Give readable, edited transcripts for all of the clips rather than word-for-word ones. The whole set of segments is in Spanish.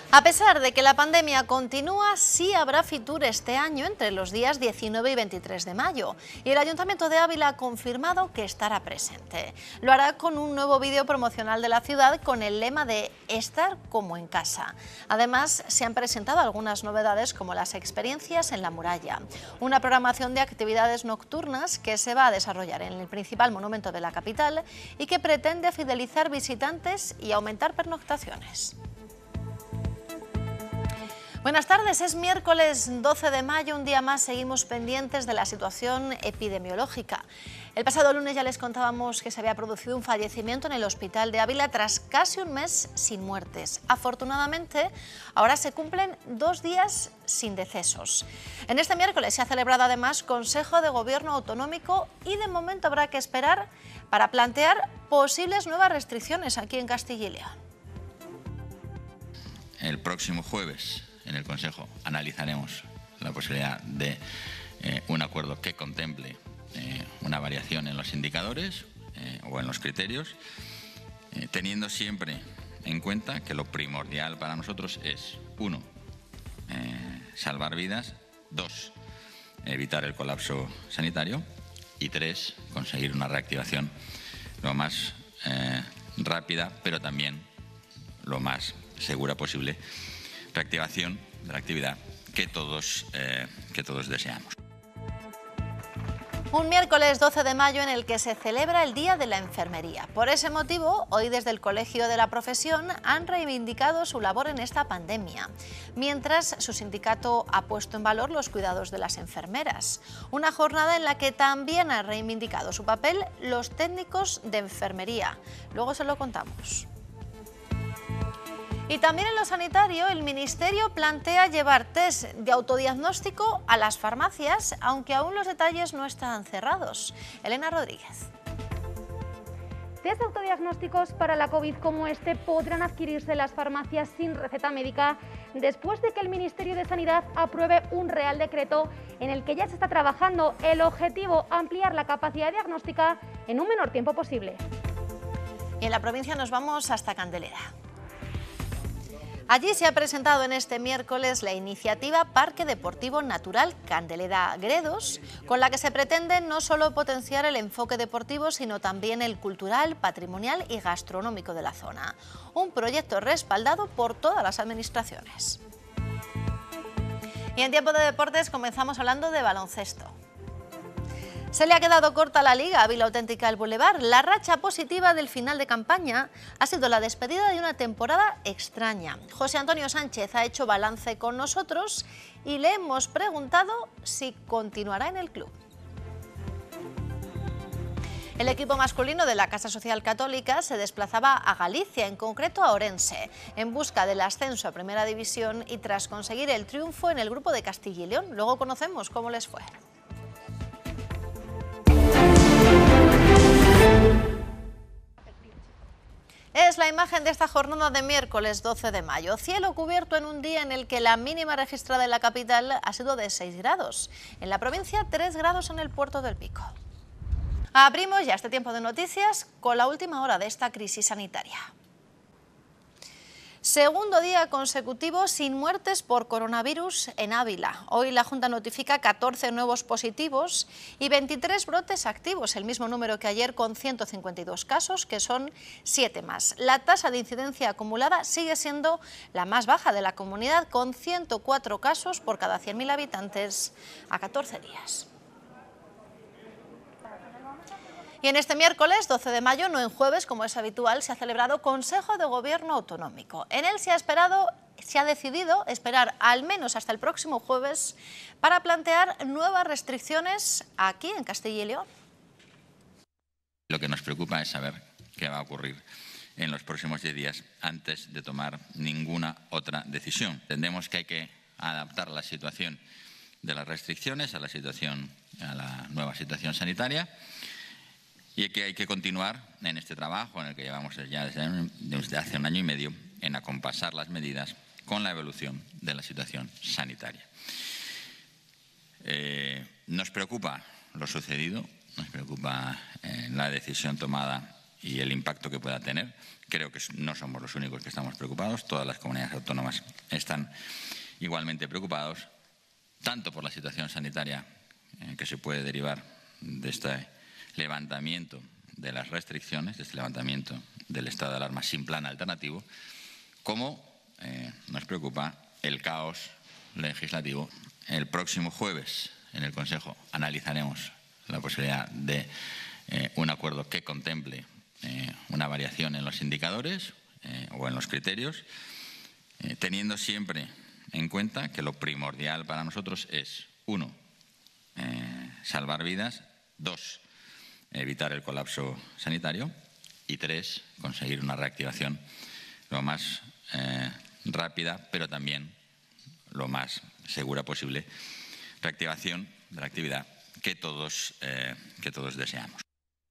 A pesar de que la pandemia continúa, sí habrá Fitur este año entre los días 19 y 23 de mayo y el Ayuntamiento de Ávila ha confirmado que estará presente. Lo hará con un nuevo vídeo promocional de la ciudad con el lema de estar como en casa. Además, se han presentado algunas novedades como las experiencias en la muralla, una programación de actividades nocturnas que se va a desarrollar en el principal monumento de la capital y que pretende fidelizar visitantes y aumentar pernoctaciones. Buenas tardes, es miércoles 12 de mayo, un día más seguimos pendientes de la situación epidemiológica. El pasado lunes ya les contábamos que se había producido un fallecimiento en el hospital de Ávila tras casi un mes sin muertes. Afortunadamente, ahora se cumplen 2 días sin decesos. En este miércoles se ha celebrado además Consejo de Gobierno Autonómico y de momento habrá que esperar para plantear posibles nuevas restricciones aquí en Castilla y León. El próximo jueves en el Consejo analizaremos la posibilidad de un acuerdo que contemple una variación en los indicadores o en los criterios, teniendo siempre en cuenta que lo primordial para nosotros es, 1, salvar vidas, 2, evitar el colapso sanitario y 3, conseguir una reactivación lo más rápida, pero también lo más segura posible, reactivación de la actividad que todos deseamos. Un miércoles 12 de mayo en el que se celebra el Día de la Enfermería. Por ese motivo, hoy desde el Colegio de la Profesión han reivindicado su labor en esta pandemia, mientras su sindicato ha puesto en valor los cuidados de las enfermeras. Una jornada en la que también han reivindicado su papel los técnicos de enfermería. Luego se lo contamos. Y también en lo sanitario, el Ministerio plantea llevar test de autodiagnóstico a las farmacias, aunque aún los detalles no están cerrados. Elena Rodríguez. Test autodiagnósticos para la COVID como este podrán adquirirse en las farmacias sin receta médica después de que el Ministerio de Sanidad apruebe un Real Decreto en el que ya se está trabajando. El objetivo, ampliar la capacidad diagnóstica en un menor tiempo posible. Y en la provincia nos vamos hasta Candelera. Allí se ha presentado en este miércoles la iniciativa Parque Deportivo Natural Candelera Gredos, con la que se pretende no solo potenciar el enfoque deportivo, sino también el cultural, patrimonial y gastronómico de la zona. Un proyecto respaldado por todas las administraciones. Y en tiempo de deportes comenzamos hablando de baloncesto. Se le ha quedado corta la Liga Ávila Auténtica al Boulevard. La racha positiva del final de campaña ha sido la despedida de una temporada extraña. José Antonio Sánchez ha hecho balance con nosotros y le hemos preguntado si continuará en el club. El equipo masculino de la Casa Social Católica se desplazaba a Galicia, en concreto a Orense, en busca del ascenso a Primera División y tras conseguir el triunfo en el grupo de Castilla y León. Luego conocemos cómo les fue. Es la imagen de esta jornada de miércoles 12 de mayo. Cielo cubierto en un día en el que la mínima registrada en la capital ha sido de 6 grados. En la provincia, 3 grados en el Puerto del Pico. Abrimos ya este tiempo de noticias con la última hora de esta crisis sanitaria. Segundo día consecutivo sin muertes por coronavirus en Ávila. Hoy la Junta notifica 14 nuevos positivos y 23 brotes activos, el mismo número que ayer con 152 casos, que son 7 más. La tasa de incidencia acumulada sigue siendo la más baja de la comunidad, con 104 casos por cada 100.000 habitantes a 14 días. Y en este miércoles 12 de mayo, no en jueves como es habitual, se ha celebrado Consejo de Gobierno Autonómico. En él se ha decidido esperar al menos hasta el próximo jueves para plantear nuevas restricciones aquí en Castilla y León. Lo que nos preocupa es saber qué va a ocurrir en los próximos 10 días antes de tomar ninguna otra decisión. Entendemos que hay que adaptar la situación de las restricciones a la nueva situación sanitaria. Y que hay que continuar en este trabajo en el que llevamos ya desde hace 1 año y medio en acompasar las medidas con la evolución de la situación sanitaria. Nos preocupa lo sucedido, nos preocupa la decisión tomada y el impacto que pueda tener. Creo que no somos los únicos que estamos preocupados, todas las comunidades autónomas están igualmente preocupados, tanto por la situación sanitaria que se puede derivar de este levantamiento de las restricciones, de este levantamiento del estado de alarma sin plan alternativo, como nos preocupa el caos legislativo. El próximo jueves en el Consejo analizaremos la posibilidad de un acuerdo que contemple una variación en los indicadores o en los criterios, teniendo siempre en cuenta que lo primordial para nosotros es, 1, salvar vidas, 2, evitar el colapso sanitario y 3, conseguir una reactivación lo más rápida, pero también lo más segura posible, reactivación de la actividad que todos deseamos.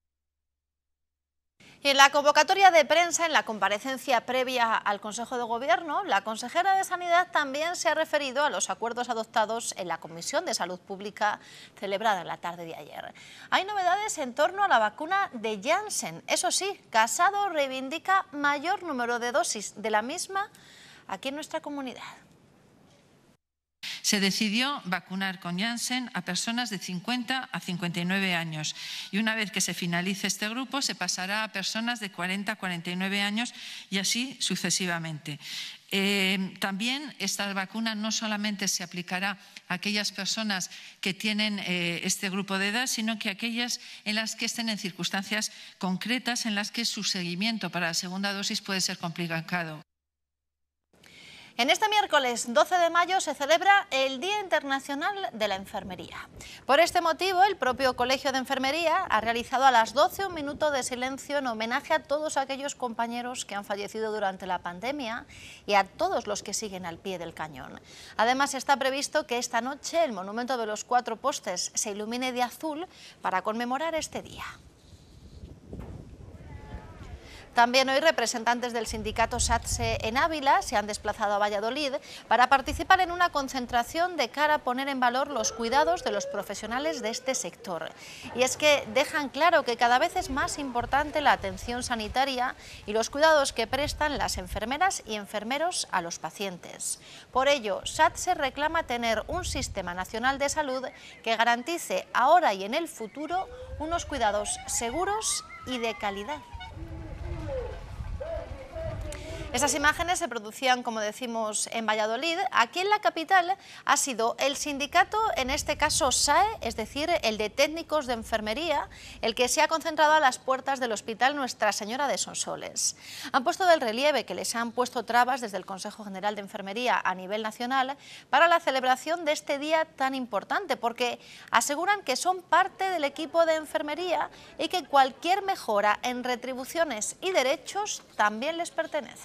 Y en la convocatoria de prensa, en la comparecencia previa al Consejo de Gobierno, la consejera de Sanidad también se ha referido a los acuerdos adoptados en la Comisión de Salud Pública celebrada en la tarde de ayer. Hay novedades en torno a la vacuna de Janssen. Eso sí, Casado reivindica mayor número de dosis de la misma aquí en nuestra comunidad. Se decidió vacunar con Janssen a personas de 50 a 59 años y una vez que se finalice este grupo se pasará a personas de 40 a 49 años y así sucesivamente. También esta vacuna no solamente se aplicará a aquellas personas que tienen este grupo de edad, sino que aquellas en las que estén en circunstancias concretas en las que su seguimiento para la segunda dosis puede ser complicado. En este miércoles 12 de mayo se celebra el Día Internacional de la Enfermería. Por este motivo, el propio Colegio de Enfermería ha realizado a las 12 un minuto de silencio en homenaje a todos aquellos compañeros que han fallecido durante la pandemia y a todos los que siguen al pie del cañón. Además, está previsto que esta noche el Monumento de los Cuatro Postes se ilumine de azul para conmemorar este día. También hoy representantes del sindicato SATSE en Ávila se han desplazado a Valladolid para participar en una concentración de cara a poner en valor los cuidados de los profesionales de este sector. Y es que dejan claro que cada vez es más importante la atención sanitaria y los cuidados que prestan las enfermeras y enfermeros a los pacientes. Por ello, SATSE reclama tener un sistema nacional de salud que garantice ahora y en el futuro unos cuidados seguros y de calidad. Esas imágenes se producían, como decimos, en Valladolid. Aquí en la capital ha sido el sindicato, en este caso SAE, es decir, el de técnicos de enfermería, el que se ha concentrado a las puertas del Hospital Nuestra Señora de Sonsoles. Han puesto de relieve que les han puesto trabas desde el Consejo General de Enfermería a nivel nacional para la celebración de este día tan importante, porque aseguran que son parte del equipo de enfermería y que cualquier mejora en retribuciones y derechos también les pertenece.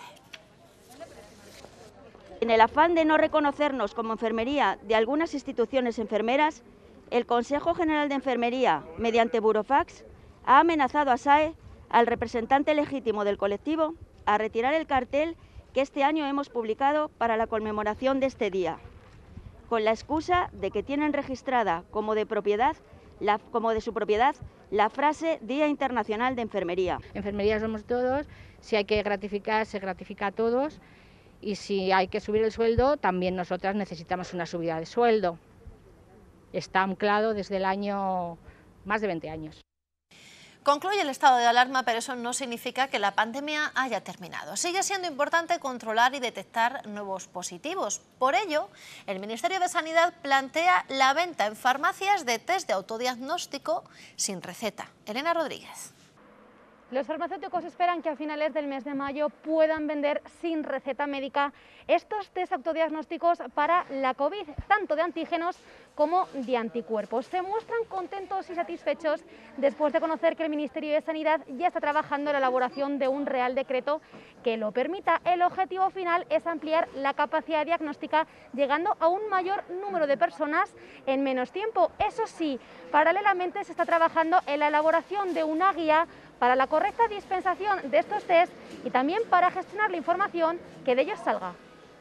En el afán de no reconocernos como enfermería de algunas instituciones enfermeras, el Consejo General de Enfermería, mediante burofax, ha amenazado a SAE, al representante legítimo del colectivo, a retirar el cartel que este año hemos publicado para la conmemoración de este día, con la excusa de que tienen registrada como de su propiedad la frase Día Internacional de Enfermería. Enfermería somos todos, si hay que gratificar, se gratifica a todos. Y si hay que subir el sueldo, también nosotras necesitamos una subida de sueldo. Está anclado desde el año más de 20 años. Concluye el estado de alarma, pero eso no significa que la pandemia haya terminado. Sigue siendo importante controlar y detectar nuevos positivos. Por ello, el Ministerio de Sanidad plantea la venta en farmacias de test de autodiagnóstico sin receta. Elena Rodríguez. Los farmacéuticos esperan que a finales del mes de mayo puedan vender sin receta médica estos test autodiagnósticos para la COVID, tanto de antígenos como de anticuerpos. Se muestran contentos y satisfechos después de conocer que el Ministerio de Sanidad ya está trabajando en la elaboración de un Real Decreto que lo permita. El objetivo final es ampliar la capacidad diagnóstica, llegando a un mayor número de personas en menos tiempo. Eso sí, paralelamente se está trabajando en la elaboración de una guía para la correcta dispensación de estos test y también para gestionar la información que de ellos salga.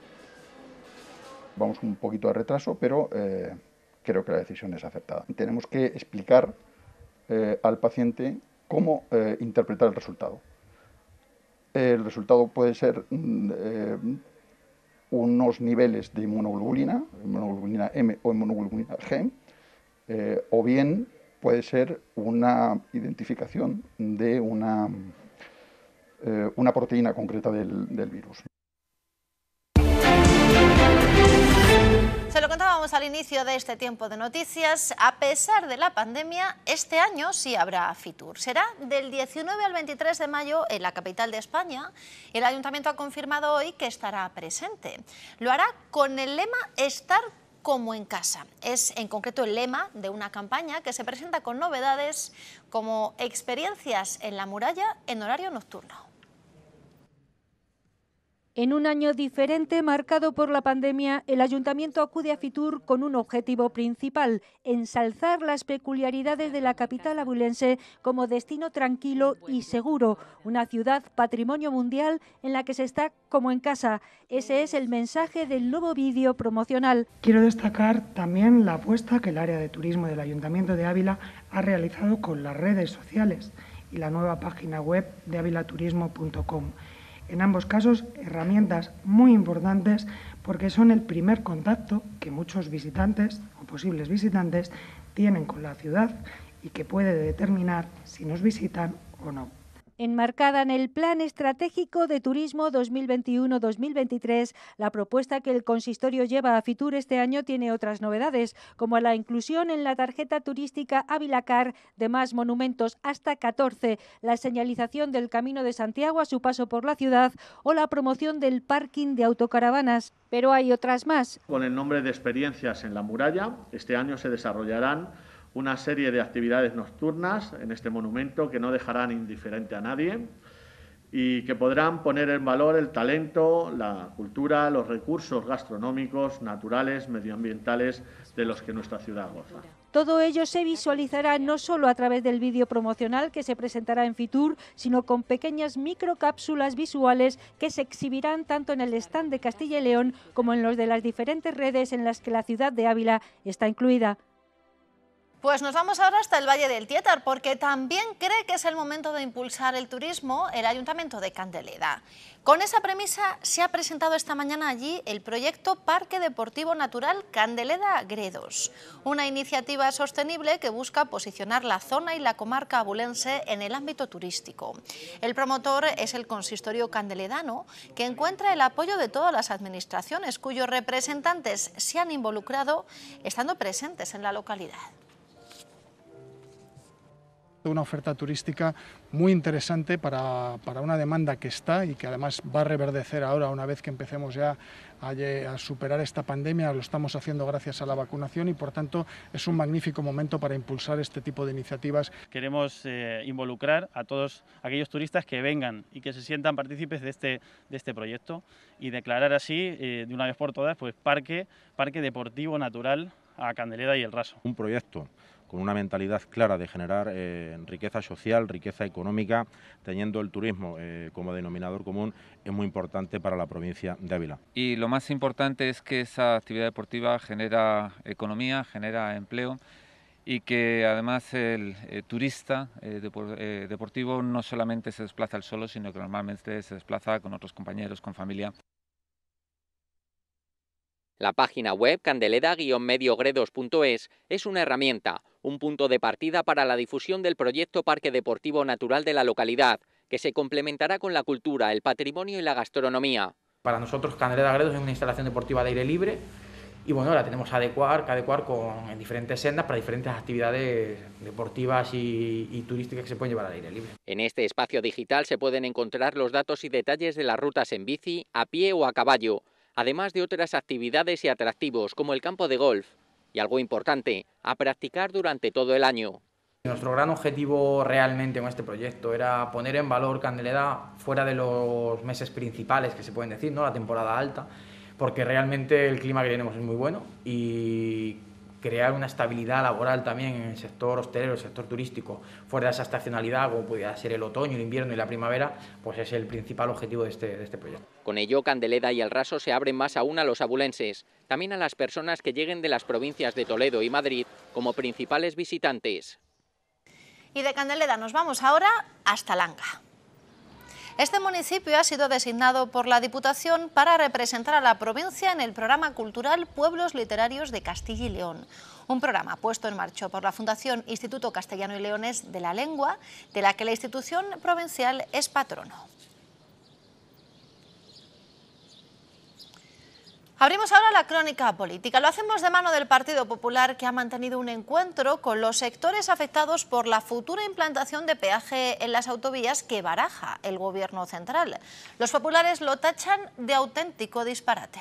Vamos un poquito de retraso, pero creo que la decisión es acertada. Tenemos que explicar al paciente cómo interpretar el resultado. El resultado puede ser unos niveles de inmunoglobulina M o inmunoglobulina G, o bien puede ser una identificación de una proteína concreta del virus. Se lo contábamos al inicio de este tiempo de noticias, a pesar de la pandemia, este año sí habrá Fitur. Será del 19 al 23 de mayo en la capital de España. El Ayuntamiento ha confirmado hoy que estará presente. Lo hará con el lema Estar como en casa. Es en concreto el lema de una campaña que se presenta con novedades como experiencias en la muralla en horario nocturno. En un año diferente, marcado por la pandemia, el Ayuntamiento acude a Fitur con un objetivo principal: ensalzar las peculiaridades de la capital abulense como destino tranquilo y seguro, una ciudad patrimonio mundial en la que se está como en casa. Ese es el mensaje del nuevo vídeo promocional. Quiero destacar también la apuesta que el área de turismo del Ayuntamiento de Ávila ha realizado con las redes sociales y la nueva página web de avilaturismo.com. En ambos casos, herramientas muy importantes porque son el primer contacto que muchos visitantes o posibles visitantes tienen con la ciudad y que puede determinar si nos visitan o no. Enmarcada en el Plan Estratégico de Turismo 2021-2023, la propuesta que el consistorio lleva a Fitur este año tiene otras novedades, como la inclusión en la tarjeta turística Avilacar de más monumentos, hasta 14, la señalización del Camino de Santiago a su paso por la ciudad o la promoción del parking de autocaravanas. Pero hay otras más. Con el nombre de Experiencias en la Muralla, este año se desarrollarán una serie de actividades nocturnas en este monumento que no dejarán indiferente a nadie y que podrán poner en valor el talento, la cultura, los recursos gastronómicos, naturales, medioambientales de los que nuestra ciudad goza. Todo ello se visualizará no solo a través del vídeo promocional que se presentará en Fitur, sino con pequeñas microcápsulas visuales que se exhibirán tanto en el stand de Castilla y León como en los de las diferentes redes en las que la ciudad de Ávila está incluida. Pues nos vamos ahora hasta el Valle del Tietar, porque también cree que es el momento de impulsar el turismo el Ayuntamiento de Candeleda. Con esa premisa se ha presentado esta mañana allí el proyecto Parque Deportivo Natural Candeleda-Gredos, una iniciativa sostenible que busca posicionar la zona y la comarca abulense en el ámbito turístico. El promotor es el consistorio candeledano, que encuentra el apoyo de todas las administraciones, cuyos representantes se han involucrado estando presentes en la localidad. Una oferta turística muy interesante para una demanda que está y que además va a reverdecer ahora una vez que empecemos ya a superar esta pandemia. Lo estamos haciendo gracias a la vacunación y por tanto es un magnífico momento para impulsar este tipo de iniciativas. Queremos involucrar a todos aquellos turistas que vengan y que se sientan partícipes de este proyecto y declarar así de una vez por todas pues Parque Deportivo Natural a Candeleda y El Raso. Un proyecto con una mentalidad clara de generar riqueza social, riqueza económica, teniendo el turismo como denominador común, es muy importante para la provincia de Ávila. Y lo más importante es que esa actividad deportiva genera economía, genera empleo y que además el turista deportivo no solamente se desplaza él solo, sino que normalmente se desplaza con otros compañeros, con familia. La página web candeleda-mediogredos.es es una herramienta, un punto de partida para la difusión del proyecto Parque Deportivo Natural de la localidad, que se complementará con la cultura, el patrimonio y la gastronomía. Para nosotros Candeleda-Gredos es una instalación deportiva de aire libre y bueno, la tenemos que adecuar en diferentes sendas para diferentes actividades deportivas y turísticas que se pueden llevar al aire libre. En este espacio digital se pueden encontrar los datos y detalles de las rutas en bici, a pie o a caballo, además de otras actividades y atractivos como el campo de golf y, algo importante, a practicar durante todo el año. Nuestro gran objetivo realmente con este proyecto era poner en valor Candeleda fuera de los meses principales que se pueden decir, ¿no? La temporada alta, porque realmente el clima que tenemos es muy bueno y crear una estabilidad laboral también en el sector hostelero, el sector turístico, fuera de esa estacionalidad, como pudiera ser el otoño, el invierno y la primavera, pues es el principal objetivo de este proyecto. Con ello, Candeleda y El Raso se abren más aún a los abulenses, también a las personas que lleguen de las provincias de Toledo y Madrid como principales visitantes. Y de Candeleda nos vamos ahora hasta Langa. Este municipio ha sido designado por la Diputación para representar a la provincia en el programa cultural Pueblos Literarios de Castilla y León. Un programa puesto en marcha por la Fundación Instituto Castellano y Leonés de la Lengua, de la que la institución provincial es patrono. Abrimos ahora la crónica política. Lo hacemos de mano del Partido Popular, que ha mantenido un encuentro con los sectores afectados por la futura implantación de peaje en las autovías que baraja el Gobierno central. Los populares lo tachan de auténtico disparate.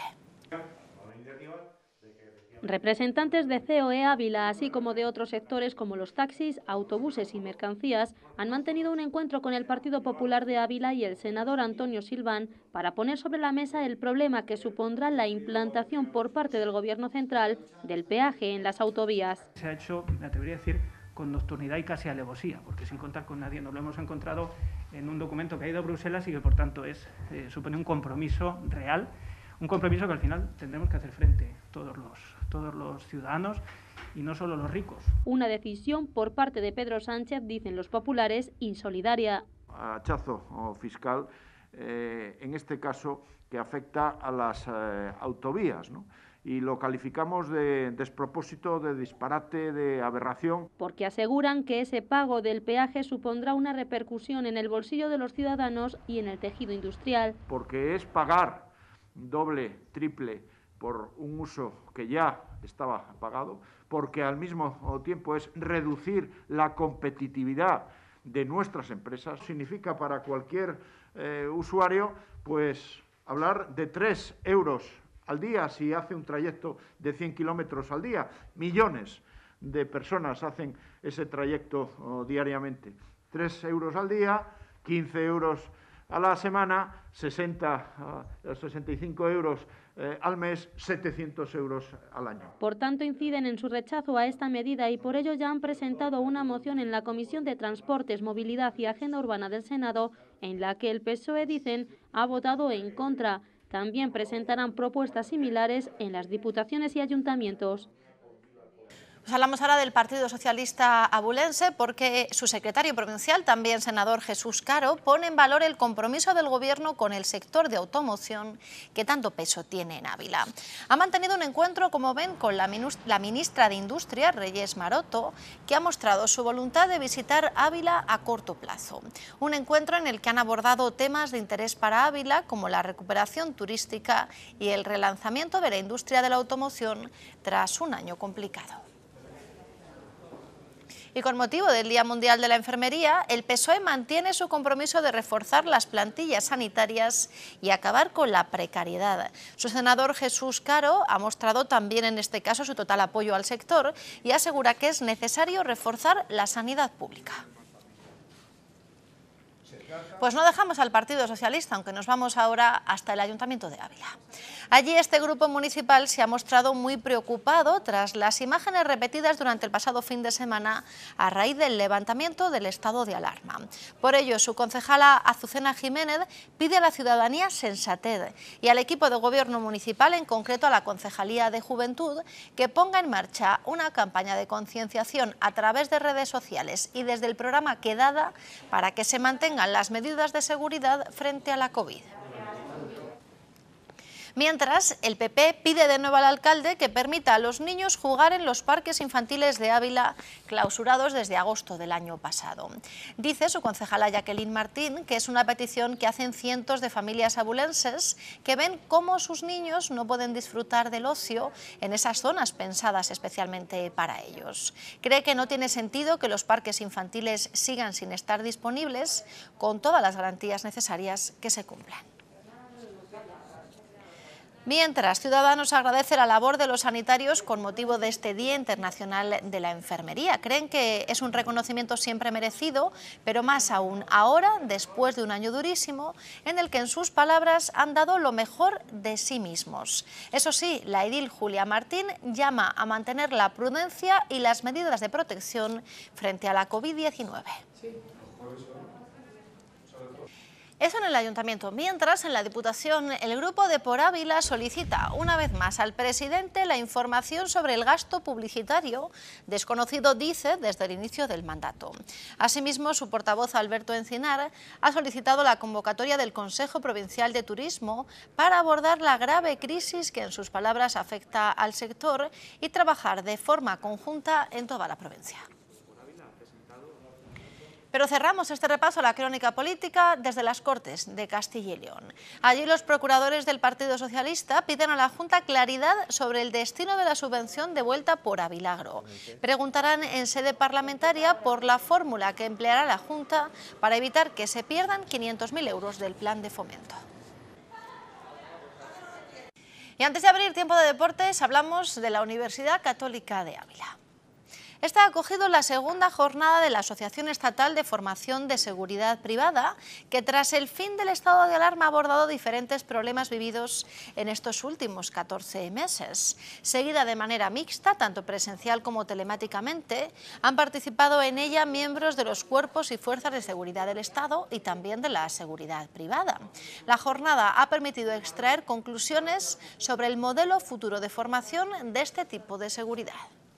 Representantes de COE Ávila, así como de otros sectores como los taxis, autobuses y mercancías, han mantenido un encuentro con el Partido Popular de Ávila y el senador Antonio Silván para poner sobre la mesa el problema que supondrá la implantación por parte del Gobierno central del peaje en las autovías. Se ha hecho, me atrevería a decir, con nocturnidad y casi alevosía, porque sin contar con nadie nos lo hemos encontrado en un documento que ha ido a Bruselas y que por tanto supone un compromiso real, un compromiso que al final tendremos que hacer frente todos los ciudadanos y no solo los ricos. Una decisión por parte de Pedro Sánchez, dicen los populares, insolidaria. Hachazo fiscal, en este caso, que afecta a las autovías, ¿no? Y lo calificamos de despropósito, de disparate, de aberración. Porque aseguran que ese pago del peaje supondrá una repercusión en el bolsillo de los ciudadanos y en el tejido industrial. Porque es pagar doble, triple, por un uso que ya estaba pagado, porque al mismo tiempo es reducir la competitividad de nuestras empresas. Significa para cualquier usuario, pues, hablar de 3 euros al día si hace un trayecto de 100 kilómetros al día. Millones de personas hacen ese trayecto diariamente. 3 euros al día, 15 euros a la semana, 65 euros al mes, 700 euros al año. Por tanto, inciden en su rechazo a esta medida y por ello ya han presentado una moción en la Comisión de Transportes, Movilidad y Agenda Urbana del Senado, en la que el PSOE, dicen, ha votado en contra. También presentarán propuestas similares en las diputaciones y ayuntamientos. Pues hablamos ahora del Partido Socialista abulense porque su secretario provincial, también senador Jesús Caro, pone en valor el compromiso del Gobierno con el sector de automoción que tanto peso tiene en Ávila. Ha mantenido un encuentro, como ven, con la ministra de Industria, Reyes Maroto, que ha mostrado su voluntad de visitar Ávila a corto plazo. Un encuentro en el que han abordado temas de interés para Ávila, como la recuperación turística y el relanzamiento de la industria de la automoción tras un año complicado. Y con motivo del Día Mundial de la Enfermería, el PSOE mantiene su compromiso de reforzar las plantillas sanitarias y acabar con la precariedad. Su senador Jesús Caro ha mostrado también en este caso su total apoyo al sector y asegura que es necesario reforzar la sanidad pública. Pues no dejamos al Partido Socialista, aunque nos vamos ahora hasta el Ayuntamiento de Ávila. Allí este grupo municipal se ha mostrado muy preocupado tras las imágenes repetidas durante el pasado fin de semana a raíz del levantamiento del estado de alarma. Por ello, su concejala Azucena Jiménez pide a la ciudadanía sensatez y al equipo de gobierno municipal, en concreto a la Concejalía de Juventud, que ponga en marcha una campaña de concienciación a través de redes sociales y desde el programa Quedada para que se mantengan las medidas de seguridad frente a la COVID. Mientras, el PP pide de nuevo al alcalde que permita a los niños jugar en los parques infantiles de Ávila, clausurados desde agosto del año pasado. Dice su concejala Jacqueline Martín que es una petición que hacen cientos de familias abulenses que ven cómo sus niños no pueden disfrutar del ocio en esas zonas pensadas especialmente para ellos. Cree que no tiene sentido que los parques infantiles sigan sin estar disponibles con todas las garantías necesarias que se cumplan. Mientras, Ciudadanos agradece la labor de los sanitarios con motivo de este Día Internacional de la Enfermería. Creen que es un reconocimiento siempre merecido, pero más aún ahora, después de un año durísimo, en el que en sus palabras han dado lo mejor de sí mismos. Eso sí, la edil Julia Martín llama a mantener la prudencia y las medidas de protección frente a la COVID-19. Eso en el Ayuntamiento. Mientras, en la Diputación, el Grupo de Por Ávila solicita una vez más al presidente la información sobre el gasto publicitario, desconocido, dice, desde el inicio del mandato. Asimismo, su portavoz, Alberto Encinar, ha solicitado la convocatoria del Consejo Provincial de Turismo para abordar la grave crisis que, en sus palabras, afecta al sector y trabajar de forma conjunta en toda la provincia. Pero cerramos este repaso a la crónica política desde las Cortes de Castilla y León. Allí los procuradores del Partido Socialista piden a la Junta claridad sobre el destino de la subvención devuelta por Avilagro. Preguntarán en sede parlamentaria por la fórmula que empleará la Junta para evitar que se pierdan 500.000 euros del plan de fomento. Y antes de abrir tiempo de deportes, hablamos de la Universidad Católica de Ávila. Esta ha acogido la segunda jornada de la Asociación Estatal de Formación de Seguridad Privada, que tras el fin del estado de alarma ha abordado diferentes problemas vividos en estos últimos 14 meses. Seguida de manera mixta, tanto presencial como telemáticamente, han participado en ella miembros de los cuerpos y fuerzas de seguridad del Estado y también de la seguridad privada. La jornada ha permitido extraer conclusiones sobre el modelo futuro de formación de este tipo de seguridad.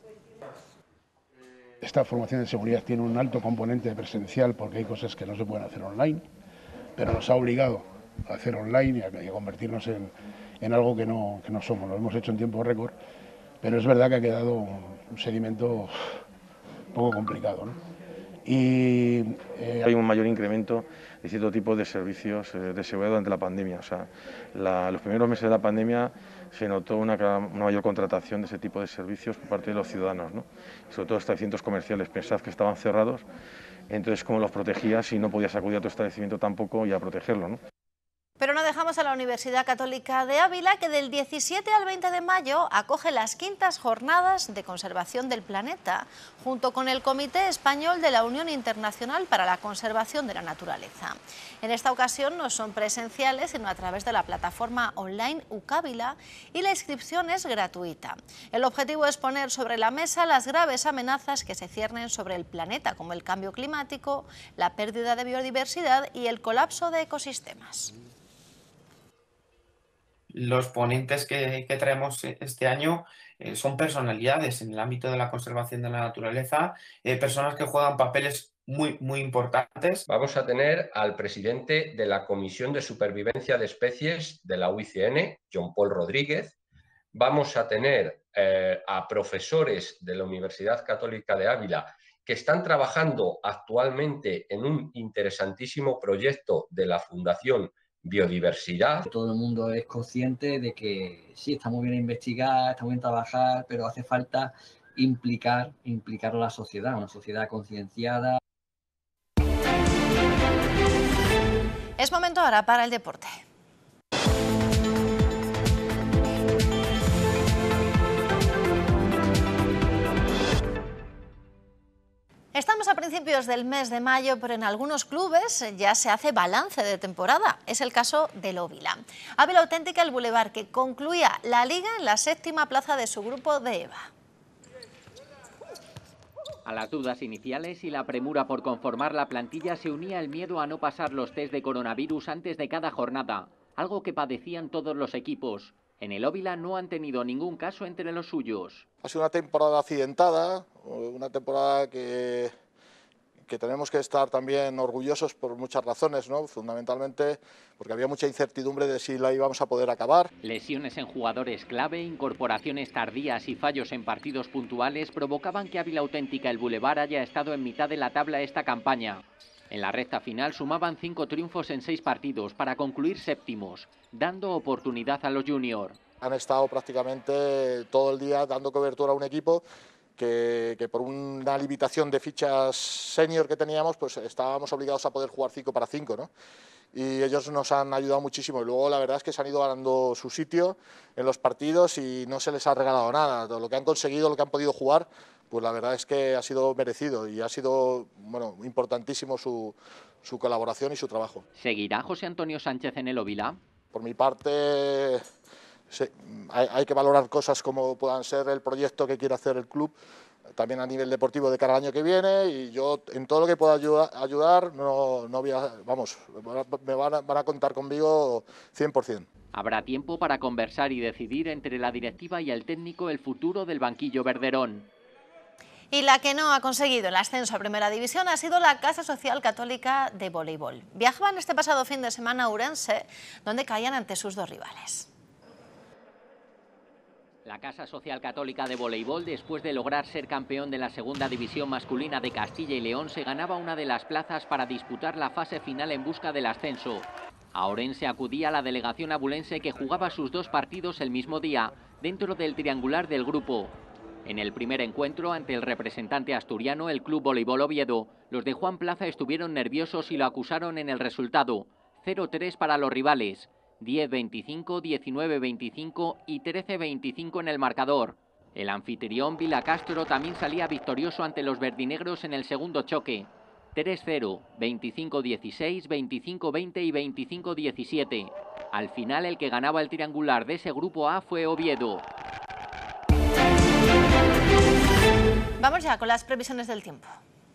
Esta formación de seguridad tiene un alto componente presencial porque hay cosas que no se pueden hacer online, pero nos ha obligado a hacer online y a convertirnos en algo que no somos. Lo hemos hecho en tiempo récord, pero es verdad que ha quedado un sedimento un poco complicado, ¿no? Y hay un mayor incremento de cierto tipo de servicios de seguridad durante la pandemia. O sea, los primeros meses de la pandemia se notó una mayor contratación de ese tipo de servicios por parte de los ciudadanos, ¿no? Sobre todo establecimientos comerciales, pensad que estaban cerrados, entonces cómo los protegías si no podías acudir a tu establecimiento tampoco y a protegerlo, ¿no? Pero no dejamos a la Universidad Católica de Ávila, que del 17 al 20 de mayo acoge las 5ª Jornadas de Conservación del Planeta, junto con el Comité Español de la Unión Internacional para la Conservación de la Naturaleza. En esta ocasión no son presenciales, sino a través de la plataforma online UCAvila, y la inscripción es gratuita. El objetivo es poner sobre la mesa las graves amenazas que se ciernen sobre el planeta, como el cambio climático, la pérdida de biodiversidad y el colapso de ecosistemas. Los ponentes que traemos este año son personalidades en el ámbito de la conservación de la naturaleza, personas que juegan papeles muy importantes. Vamos a tener al presidente de la Comisión de Supervivencia de Especies de la UICN, John Paul Rodríguez. Vamos a tener a profesores de la Universidad Católica de Ávila que están trabajando actualmente en un interesantísimo proyecto de la Fundación Biodiversidad. Todo el mundo es consciente de que sí, está muy bien investigar, está muy bien trabajar, pero hace falta implicar a la sociedad, una sociedad concienciada. Es momento ahora para el deporte. Estamos a principios del mes de mayo, pero en algunos clubes ya se hace balance de temporada. Es el caso del Ávila. Ávila Auténtica, el Boulevard, que concluía la Liga en la 7ª plaza de su grupo de EVA. A las dudas iniciales y la premura por conformar la plantilla se unía el miedo a no pasar los test de coronavirus antes de cada jornada, algo que padecían todos los equipos. En el Ávila no han tenido ningún caso entre los suyos. Ha sido una temporada accidentada, una temporada que tenemos que estar también orgullosos por muchas razones, ¿no? Fundamentalmente porque había mucha incertidumbre de si la íbamos a poder acabar. Lesiones en jugadores clave, incorporaciones tardías y fallos en partidos puntuales provocaban que Ávila Auténtica, el Boulevard, haya estado en mitad de la tabla esta campaña. En la recta final sumaban 5 triunfos en 6 partidos para concluir séptimos, dando oportunidad a los junior. Han estado prácticamente todo el día dando cobertura a un equipo que por una limitación de fichas senior que teníamos, pues estábamos obligados a poder jugar 5 para 5, ¿no? Y ellos nos han ayudado muchísimo y luego la verdad es que se han ido ganando su sitio en los partidos y no se les ha regalado nada. Todo lo que han conseguido, lo que han podido jugar, pues la verdad es que ha sido merecido y ha sido, bueno, importantísimo su colaboración y su trabajo. ¿Seguirá José Antonio Sánchez en el Ávila? Por mi parte, sí, hay que valorar cosas como puedan ser el proyecto que quiere hacer el club, también a nivel deportivo de cara al año que viene, y yo en todo lo que pueda ayudar no voy a, vamos, van a contar conmigo 100%. Habrá tiempo para conversar y decidir entre la directiva y el técnico el futuro del banquillo verderón. Y la que no ha conseguido el ascenso a Primera División ha sido la Casa Social Católica de Voleibol. Viajaban este pasado fin de semana a Ourense, donde caían ante sus dos rivales. La Casa Social Católica de Voleibol, después de lograr ser campeón de la Segunda División masculina de Castilla y León, se ganaba una de las plazas para disputar la fase final en busca del ascenso. A Ourense acudía la delegación abulense, que jugaba sus dos partidos el mismo día, dentro del triangular del grupo. En el primer encuentro, ante el representante asturiano, el Club Voleibol Oviedo, los de Juan Plaza estuvieron nerviosos y lo acusaron en el resultado. 0-3 para los rivales, 10-25, 19-25 y 13-25 en el marcador. El anfitrión Vila Castro también salía victorioso ante los verdinegros en el segundo choque. 3-0, 25-16, 25-20 y 25-17. Al final, el que ganaba el triangular de ese grupo A fue Oviedo. Vamos ya con las previsiones del tiempo.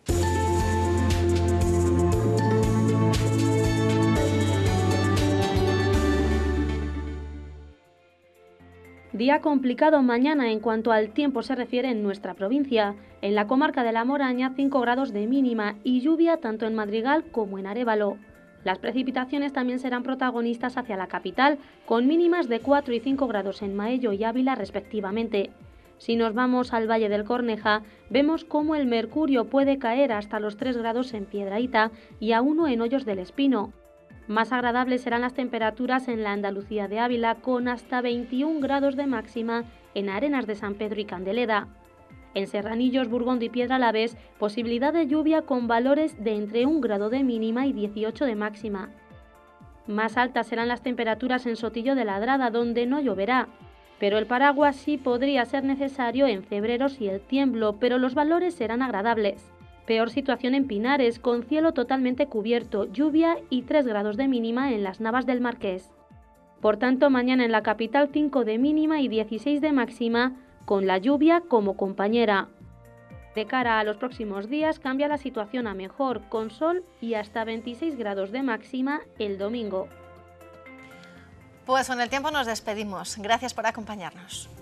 Día complicado mañana en cuanto al tiempo se refiere en nuestra provincia. En la comarca de La Moraña, 5 grados de mínima y lluvia tanto en Madrigal como en Arévalo. Las precipitaciones también serán protagonistas hacia la capital, con mínimas de 4 y 5 grados en Maello y Ávila respectivamente. Si nos vamos al Valle del Corneja, vemos cómo el mercurio puede caer hasta los 3 grados en Piedrahita y a 1 en Hoyos del Espino. Más agradables serán las temperaturas en la Andalucía de Ávila, con hasta 21 grados de máxima en Arenas de San Pedro y Candeleda. En Serranillos, Burgondo y Piedralavés, posibilidad de lluvia con valores de entre 1 grado de mínima y 18 de máxima. Más altas serán las temperaturas en Sotillo de Ladrada, donde no lloverá. Pero el paraguas sí podría ser necesario en febrero si el tiemblo, pero los valores serán agradables. Peor situación en Pinares, con cielo totalmente cubierto, lluvia y 3 grados de mínima en las Navas del Marqués. Por tanto, mañana en la capital 5 de mínima y 16 de máxima, con la lluvia como compañera. De cara a los próximos días cambia la situación a mejor, con sol y hasta 26 grados de máxima el domingo. Pues con el tiempo nos despedimos. Gracias por acompañarnos.